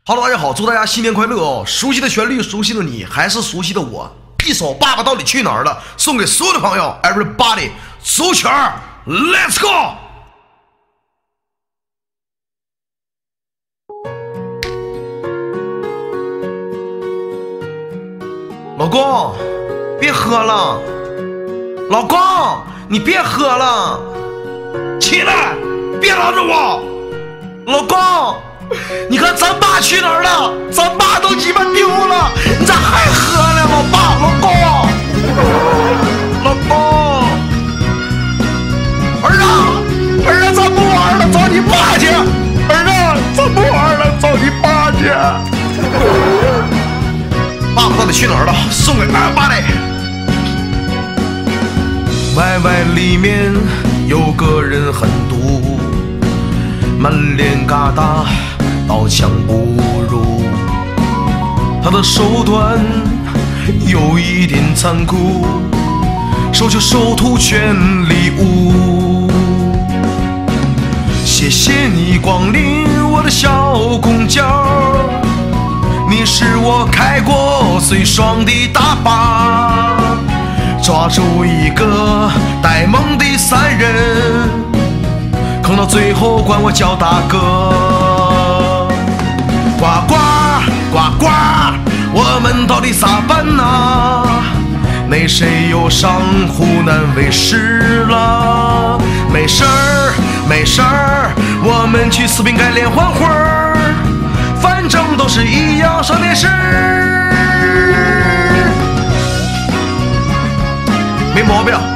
Hello， 大家好，祝大家新年快乐哦！熟悉的旋律，熟悉的你，还是熟悉的我。一首《爸爸到底去哪儿了》送给所有的朋友 ，Everybody， 走起来 ，Let's go！ 老公，别喝了，老公，你别喝了，起来，别拦着我，老公。 你看咱爸去哪儿了？咱爸都鸡巴丢了，你咋还喝呢？老爸，老公，老公，儿子，咱不玩了，找你爸去。儿子，咱不玩了，找你爸去。爸爸到底去哪儿了？送给everybody。YY里面有个人很毒，满脸疙瘩。 刀枪不入，他的手段有一点残酷，手就手图全礼物。谢谢你光临我的小公交，你是我开过最爽的大巴，抓住一个呆萌的3人，坑到最后管我叫大哥。 呱呱呱呱，我们到底咋办呢？那谁又上湖南卫视了？没事儿，没事儿，我们去四平改联欢会儿，反正都是一样上电视，没毛病。